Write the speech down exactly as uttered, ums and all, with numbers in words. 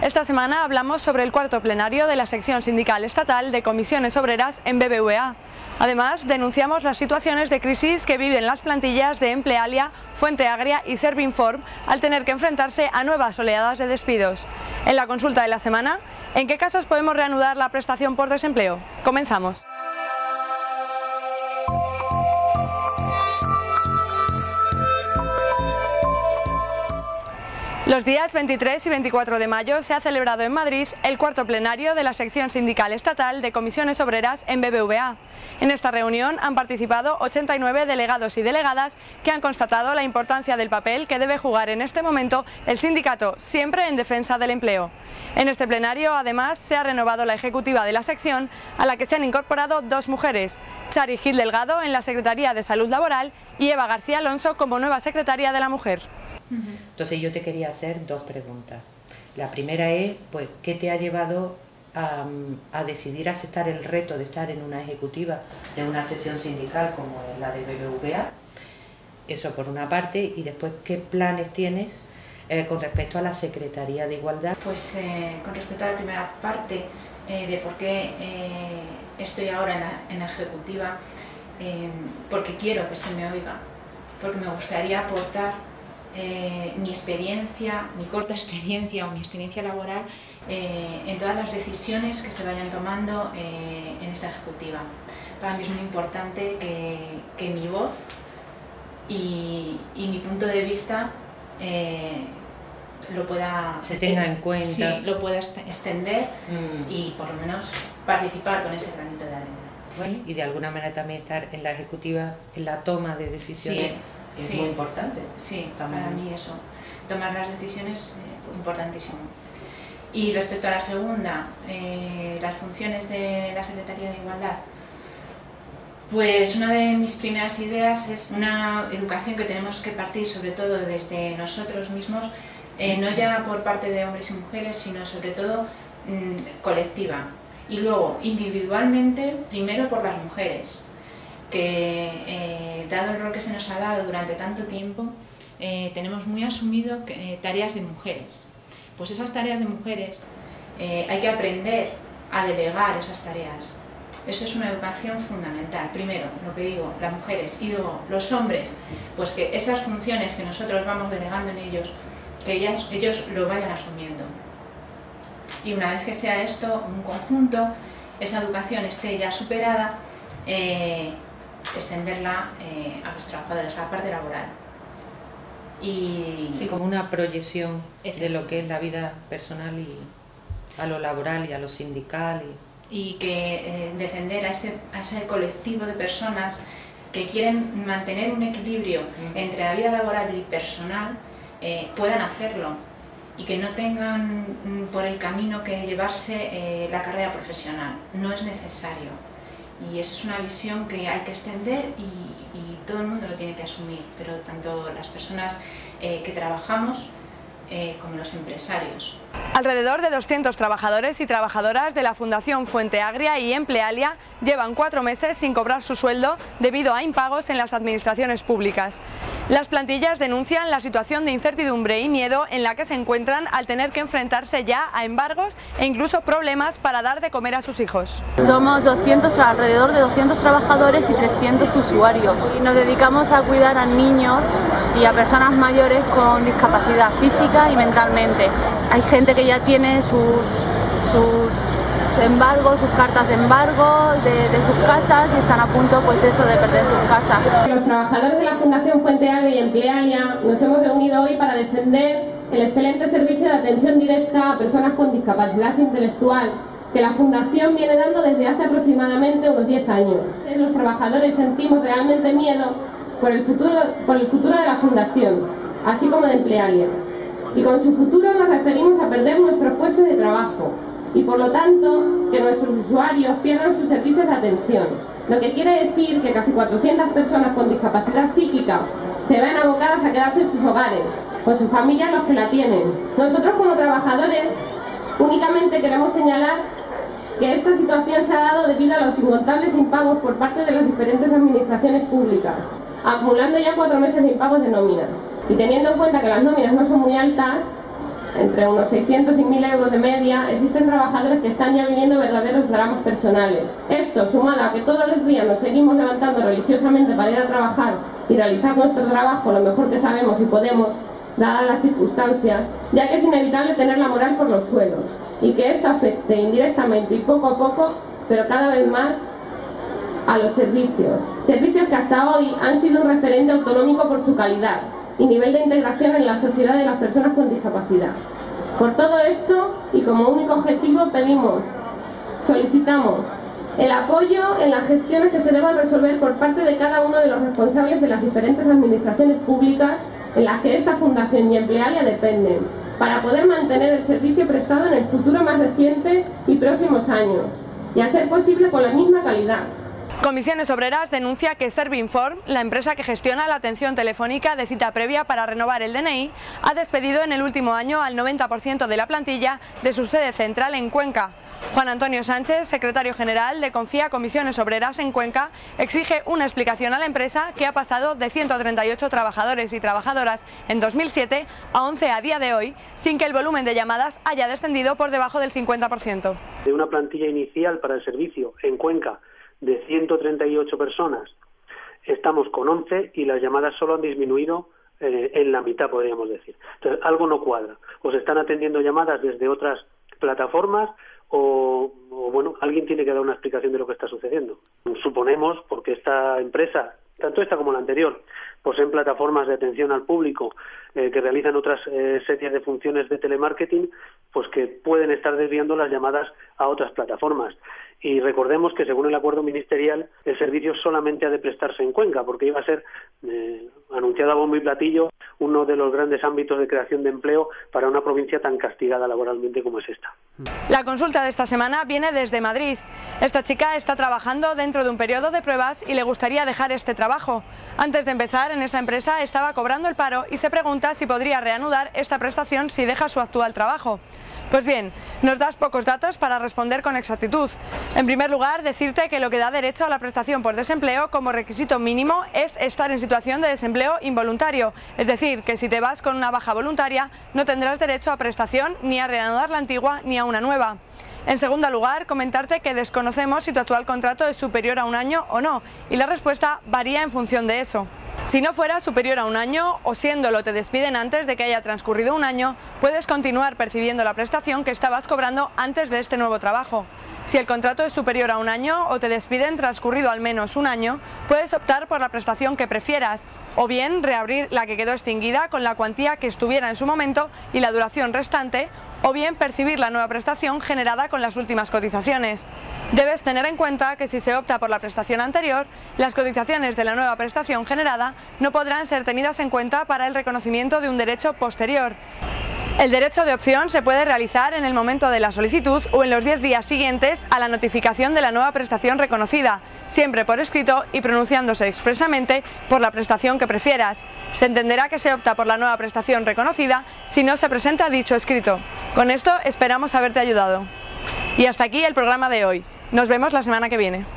Esta semana hablamos sobre el cuarto plenario de la sección sindical estatal de comisiones obreras en B B V A. Además, denunciamos las situaciones de crisis que viven las plantillas de Emplealia, Fuente Agria y Servinform al tener que enfrentarse a nuevas oleadas de despidos. En la consulta de la semana, ¿en qué casos podemos reanudar la prestación por desempleo? Comenzamos. Los días veintitrés y veinticuatro de mayo se ha celebrado en Madrid el cuarto plenario de la sección sindical estatal de comisiones obreras en B B V A. En esta reunión han participado ochenta y nueve delegados y delegadas que han constatado la importancia del papel que debe jugar en este momento el sindicato, siempre en defensa del empleo. En este plenario, además, se ha renovado la ejecutiva de la sección, a la que se han incorporado dos mujeres, Chari Gil Delgado en la Secretaría de Salud Laboral y Eva García Alonso como nueva secretaria de la Mujer. Entonces yo te quería hacer dos preguntas. La primera es, pues, ¿qué te ha llevado a, a decidir aceptar el reto de estar en una ejecutiva de una sesión sindical como es la de B B V A? Eso por una parte, y después, ¿qué planes tienes eh, con respecto a la Secretaría de Igualdad? Pues eh, con respecto a la primera parte eh, de por qué eh, estoy ahora en la, en la ejecutiva, eh, porque quiero que se me oiga, porque me gustaría aportar Eh, mi experiencia, mi corta experiencia o mi experiencia laboral eh, en todas las decisiones que se vayan tomando eh, en esta ejecutiva. Para mí es muy importante que, que mi voz y, y mi punto de vista eh, lo pueda se tenga en cuenta, sí, lo pueda extender mm. y por lo menos participar con ese granito de arena. Bueno, y de alguna manera también estar en la ejecutiva, en la toma de decisiones. Sí. Es sí, muy importante. Sí, también. Para mí eso, tomar las decisiones, eh, importantísimo. Y respecto a la segunda, eh, las funciones de la Secretaría de Igualdad, pues una de mis primeras ideas es una educación que tenemos que partir sobre todo desde nosotros mismos, eh, no ya por parte de hombres y mujeres, sino sobre todo mmm, colectiva. Y luego, individualmente, primero por las mujeres, que eh, dado el rol que se nos ha dado durante tanto tiempo, eh, tenemos muy asumido que, eh, tareas de mujeres. Pues esas tareas de mujeres eh, hay que aprender a delegar esas tareas. Eso es una educación fundamental. Primero, lo que digo, las mujeres, y luego los hombres, pues que esas funciones que nosotros vamos delegando en ellos, que ellas, ellos lo vayan asumiendo. Y una vez que sea esto un conjunto, esa educación esté ya superada, eh, extenderla eh, a los trabajadores, a la parte laboral. Y sí, como una proyección de lo que es la vida personal y a lo laboral y a lo sindical. Y, y que eh, defender a ese, a ese colectivo de personas que quieren mantener un equilibrio mm. entre la vida laboral y personal, eh, puedan hacerlo y que no tengan mm, por el camino que llevarse eh, la carrera profesional. No es necesario. Y esa es una visión que hay que extender y, y todo el mundo lo tiene que asumir, pero tanto las personas eh, que trabajamos eh, como los empresarios. Alrededor de doscientos trabajadores y trabajadoras de la Fundación Fuente Agria y Emplealia llevan cuatro meses sin cobrar su sueldo debido a impagos en las administraciones públicas. Las plantillas denuncian la situación de incertidumbre y miedo en la que se encuentran al tener que enfrentarse ya a embargos e incluso problemas para dar de comer a sus hijos. Somos doscientos, alrededor de doscientos trabajadores y trescientos usuarios y nos dedicamos a cuidar a niños y a personas mayores con discapacidad física y mentalmente. Hay gente que ya tiene sus, sus embargos, sus cartas de embargo de, de sus casas y están a punto, pues eso, de perder sus casas. Los trabajadores de la Fundación Fuente Agria y Emplealia nos hemos reunido hoy para defender el excelente servicio de atención directa a personas con discapacidad intelectual que la Fundación viene dando desde hace aproximadamente unos diez años. Los trabajadores sentimos realmente miedo por el futuro, por el futuro de la Fundación, así como de Emplealia. Y con su futuro nos referimos a perder nuestros puestos de trabajo y por lo tanto que nuestros usuarios pierdan sus servicios de atención, lo que quiere decir que casi cuatrocientas personas con discapacidad psíquica se ven abocadas a quedarse en sus hogares, con sus familias los que la tienen. Nosotros como trabajadores únicamente queremos señalar que esta situación se ha dado debido a los incontables impagos por parte de las diferentes administraciones públicas, acumulando ya cuatro meses de impagos de nóminas. Y teniendo en cuenta que las nóminas no son muy altas, entre unos seiscientos y mil euros de media, existen trabajadores que están ya viviendo verdaderos dramas personales. Esto, sumado a que todos los días nos seguimos levantando religiosamente para ir a trabajar y realizar nuestro trabajo lo mejor que sabemos y podemos, dadas las circunstancias, ya que es inevitable tener la moral por los suelos, y que esto afecte indirectamente y poco a poco, pero cada vez más, a los servicios. Servicios que hasta hoy han sido un referente autonómico por su calidad y nivel de integración en la sociedad de las personas con discapacidad. Por todo esto, y como único objetivo, pedimos, solicitamos el apoyo en las gestiones que se deban resolver por parte de cada uno de los responsables de las diferentes administraciones públicas en las que esta fundación y Emplealia dependen, para poder mantener el servicio prestado en el futuro más reciente y próximos años, y a ser posible con la misma calidad. Comisiones Obreras denuncia que Servinform, la empresa que gestiona la atención telefónica de cita previa para renovar el D N I, ha despedido en el último año al noventa por ciento de la plantilla de su sede central en Cuenca. Juan Antonio Sánchez, secretario general de Confía Comisiones Obreras en Cuenca, exige una explicación a la empresa que ha pasado de ciento treinta y ocho trabajadores y trabajadoras en dos mil siete a once a día de hoy, sin que el volumen de llamadas haya descendido por debajo del cincuenta por ciento. De una plantilla inicial para el servicio en Cuenca de ciento treinta y ocho personas, estamos con once y las llamadas solo han disminuido eh, en la mitad, podríamos decir. Entonces, algo no cuadra. O se están atendiendo llamadas desde otras plataformas o, o, bueno, alguien tiene que dar una explicación de lo que está sucediendo. Suponemos, porque esta empresa, tanto esta como la anterior, poseen plataformas de atención al público eh, que realizan otras eh, series de funciones de telemarketing, pues que pueden estar desviando las llamadas a otras plataformas. Y recordemos que según el acuerdo ministerial el servicio solamente ha de prestarse en Cuenca, porque iba a ser eh, anunciado a bombo y platillo uno de los grandes ámbitos de creación de empleo para una provincia tan castigada laboralmente como es esta. La consulta de esta semana viene desde Madrid. Esta chica está trabajando dentro de un periodo de pruebas y le gustaría dejar este trabajo. Antes de empezar en esa empresa estaba cobrando el paro y se pregunta si podría reanudar esta prestación si deja su actual trabajo. Pues bien, nos das pocos datos para responder con exactitud. En primer lugar, decirte que lo que da derecho a la prestación por desempleo como requisito mínimo es estar en situación de desempleo involuntario, es decir, que si te vas con una baja voluntaria no tendrás derecho a prestación ni a reanudar la antigua ni a una nueva. En segundo lugar, comentarte que desconocemos si tu actual contrato es superior a un año o no, y la respuesta varía en función de eso. Si no fuera superior a un año o siéndolo te despiden antes de que haya transcurrido un año, puedes continuar percibiendo la prestación que estabas cobrando antes de este nuevo trabajo. Si el contrato es superior a un año o te despiden transcurrido al menos un año, puedes optar por la prestación que prefieras, o bien reabrir la que quedó extinguida con la cuantía que estuviera en su momento y la duración restante, o bien percibir la nueva prestación generada con las últimas cotizaciones. Debes tener en cuenta que si se opta por la prestación anterior, las cotizaciones de la nueva prestación generada no podrán ser tenidas en cuenta para el reconocimiento de un derecho posterior. El derecho de opción se puede realizar en el momento de la solicitud o en los diez días siguientes a la notificación de la nueva prestación reconocida, siempre por escrito y pronunciándose expresamente por la prestación que prefieras. Se entenderá que se opta por la nueva prestación reconocida si no se presenta dicho escrito. Con esto esperamos haberte ayudado. Y hasta aquí el programa de hoy. Nos vemos la semana que viene.